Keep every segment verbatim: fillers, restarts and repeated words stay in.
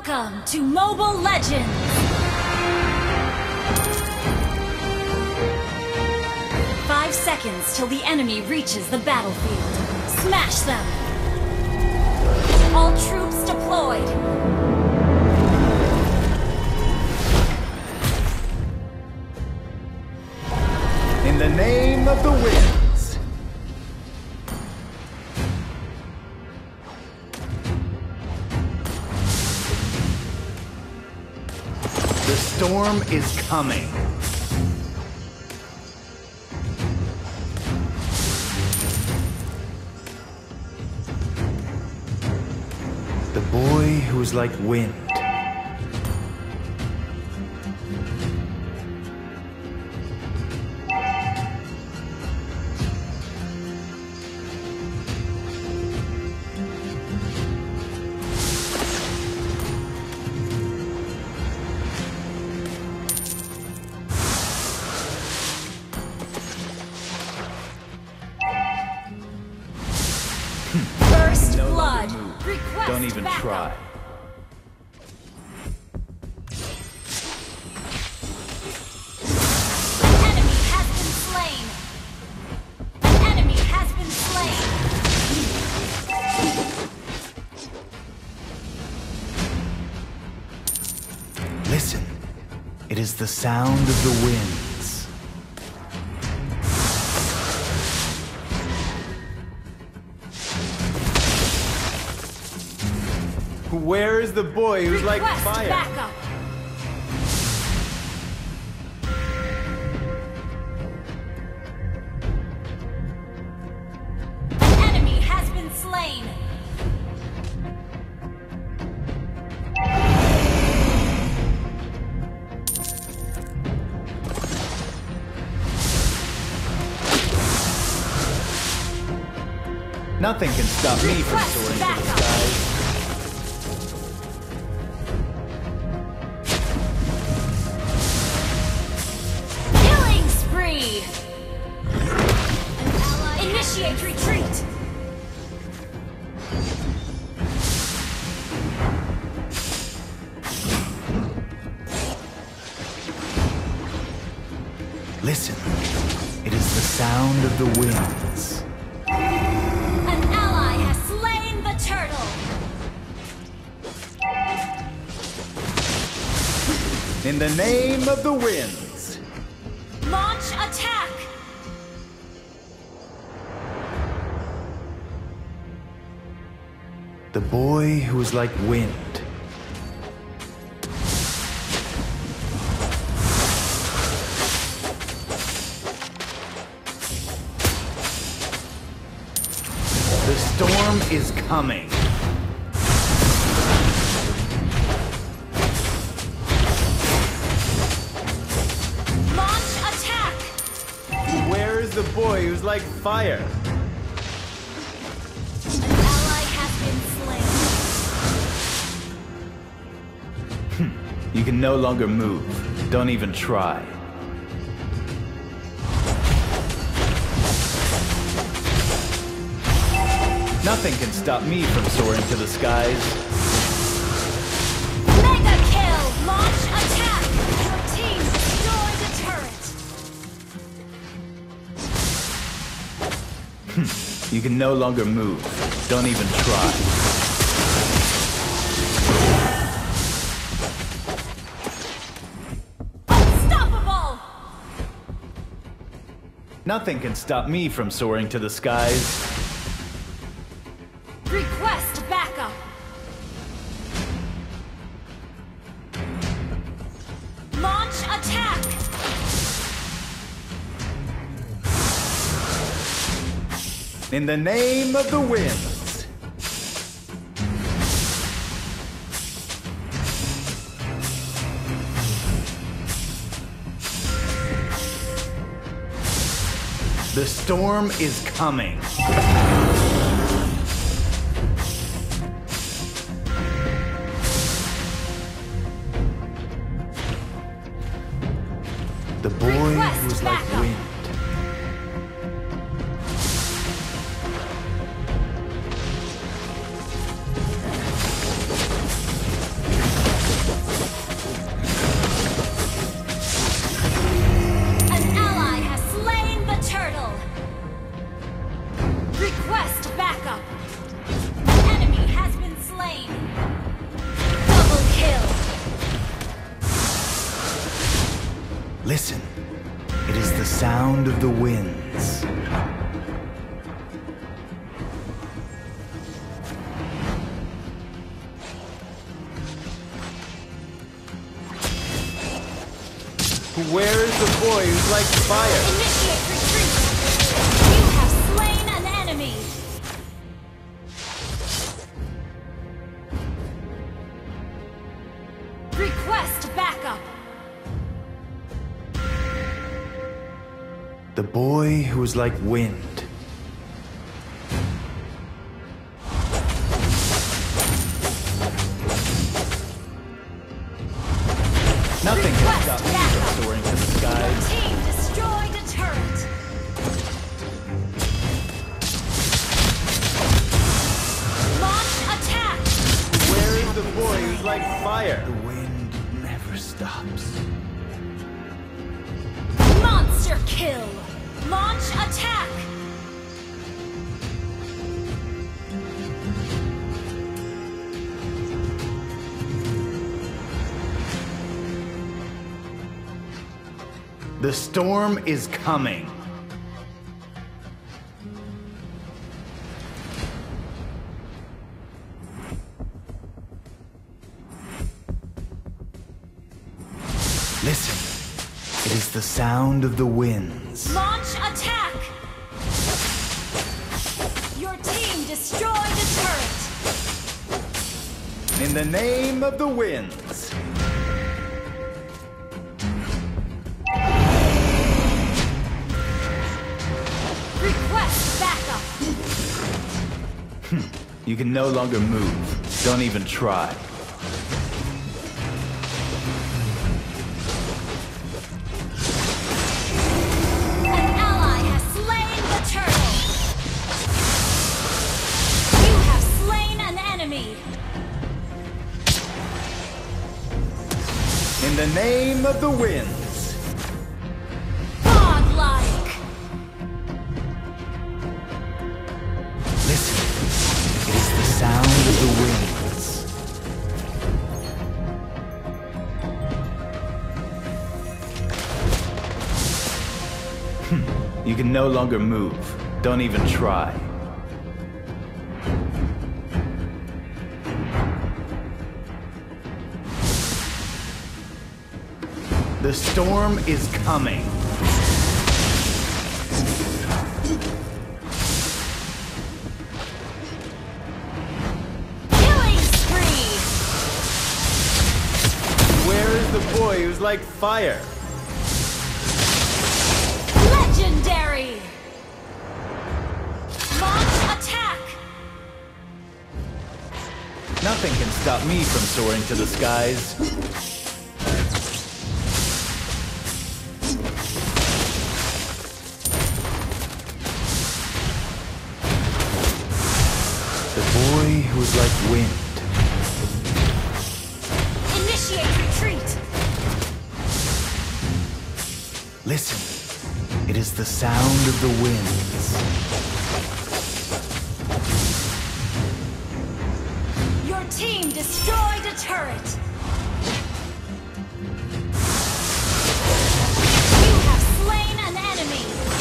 Welcome to Mobile Legends! Five seconds till the enemy reaches the battlefield. Smash them! All troops deployed! In the name of the winds. The storm is coming. The boy who is like wind. First No blood! longer move. Request Don't even backup. try. An enemy has been slain! An enemy has been slain! Listen, it is the sound of the winds. Where is the boy who's like Request fire? backup! An enemy has been slain! Nothing can stop me from Request soaring to the backup. skies. Killing spree! Initiate retreat! Listen, it is the sound of the winds. An ally has slain the turtle! In the name of the winds. Launch attack! The boy who is like wind. The storm is coming. Launch attack! Where is the boy who's like fire? An ally has been slain. You can no longer move. Don't even try. Nothing can stop me from soaring to the skies. Mega kill! Launch attack! Your team destroyed a turret! You can no longer move. Don't even try. Unstoppable! Nothing can stop me from soaring to the skies. Request backup! Launch attack! In the name of the winds. The storm is coming. The boy Request who is like backup. wind. Listen, it is the sound of the winds. Where is the boy who's like fire? Initiate retreat! You have slain an enemy! Request backup! The boy who is like wind. Nothing can Request stop me backup. from soaring to the skies. Team destroyed a turret! Launch attack! Where is the boy who's like fire? The wind never stops. Monster kill! Launch attack! The storm is coming. Listen, it is the sound of the winds. Launch attack! Your team destroyed a turret! In the name of the winds. Request backup! You can no longer move. Don't even try. An ally has slain the turtle! You have slain an enemy! In the name of the winds. Godlike! Listen, it is the sound of the winds. You can no longer move. Don't even try. The storm is coming. Killing spree! Where is the boy who's like fire? Legendary! Launch attack! Nothing can stop me from soaring to the skies. The boy who is like wind. Initiate retreat! Listen, it is the sound of the winds. Your team destroyed a turret! You have slain an enemy!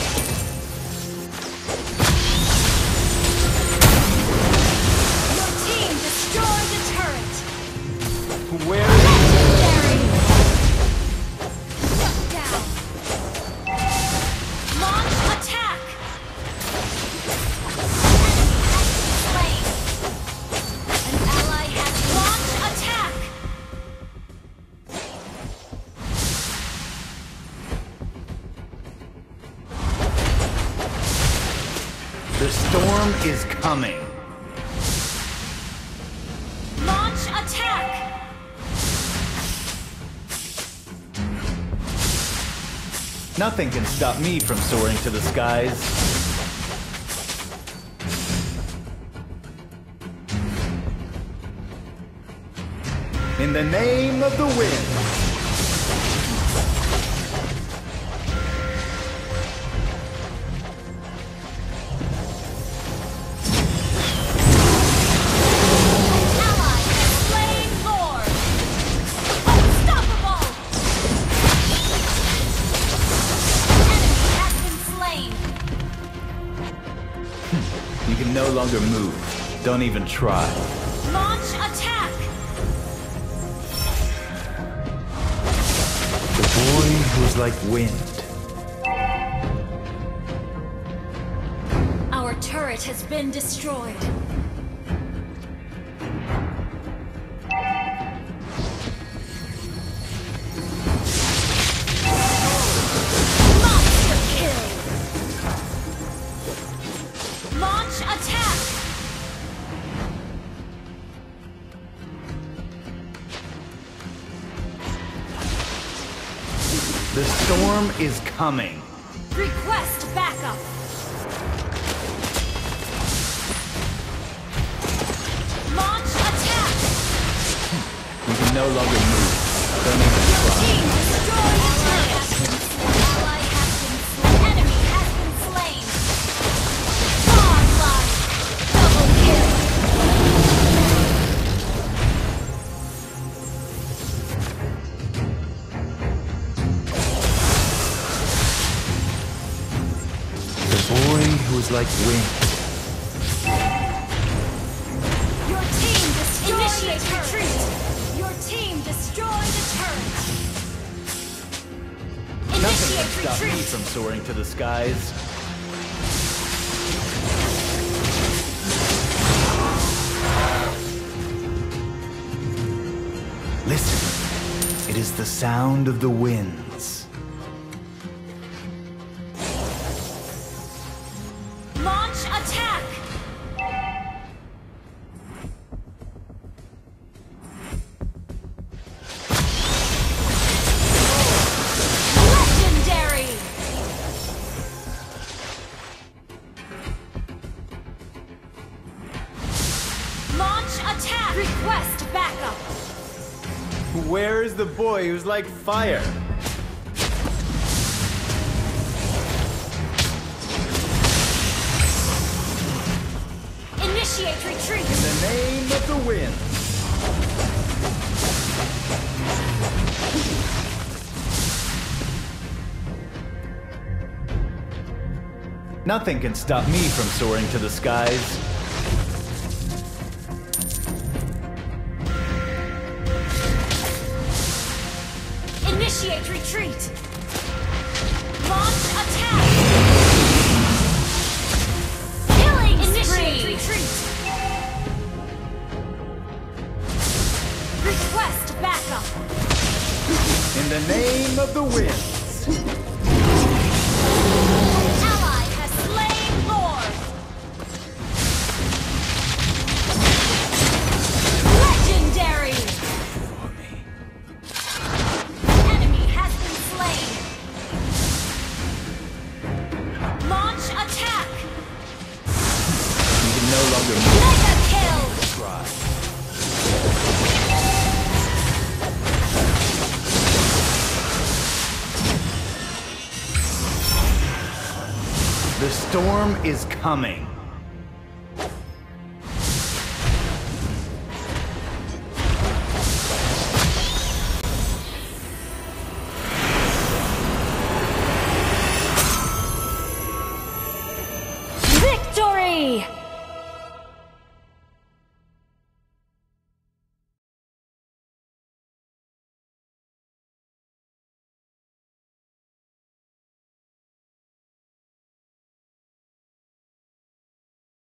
Your team destroyed a turret! Where is Legendary! Shut down! Launch attack! An enemy has been slain! An ally has launched attack! The storm is coming. Launch attack! Nothing can stop me from soaring to the skies. In the name of the wind. Ally has slain Lord! Unstoppable! longer move. Don't even try. Launch attack! The boy who's like wind. Our turret has been destroyed. Monster kill! Launch attack! The storm is coming. Request backup! Launch attack! You can no longer move. Don't even try. Team destroyed the turret! Ally has been slain. Enemy has been slain! Godlike! Double kill! The boy who's like wind. Your team destroyed Initiate the turret. Retreat! Your team destroyed the turret! Nothing can Initiate stop me retreat! from soaring to the skies. Listen, it is the sound of the winds. Launch attack! Legendary! Launch attack! Request backup! Where is the boy who's like fire? Initiate retreat! In the name of the wind. Nothing can stop me from soaring to the skies. Initiate retreat! Launch attack! Killing Initiate retreat! Request backup! In the name of the winds. Ally has slain Lord! Legendary! Enemy has been slain! Launch attack! You can no longer move. Mega kill! Try. The storm is coming.